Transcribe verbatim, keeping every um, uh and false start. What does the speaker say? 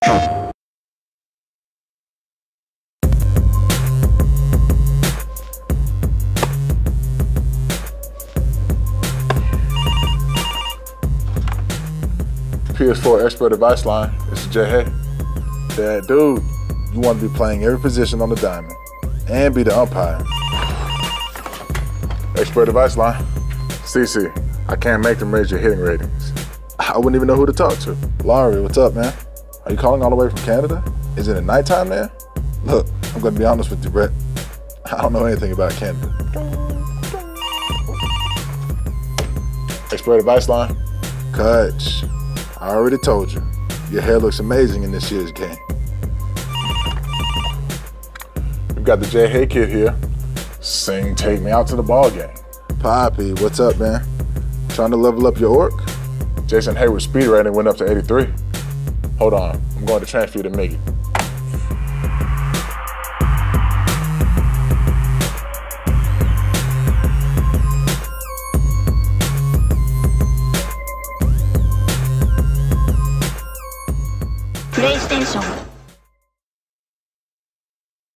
P S four Expert Advice Line. It's J Hay. That dude, you want to be playing every position on the diamond and be the umpire. Expert Advice Line. C C, I can't make them raise your hitting ratings. I wouldn't even know who to talk to. Laurie, what's up, man? Are you calling all the way from Canada? Is it at nighttime there? Look, I'm gonna be honest with you, Brett. I don't know anything about Canada. Expert Advice Line. Kutch, I already told you. Your hair looks amazing in this year's game. We've got the J Hay kid here. Sing Take Me Out to the Ball Game. Poppy, what's up, man? Trying to level up your orc? Jason Hayward's speed rating went up to eighty-three. Hold on, I'm going to transfer you to Miggy. PlayStation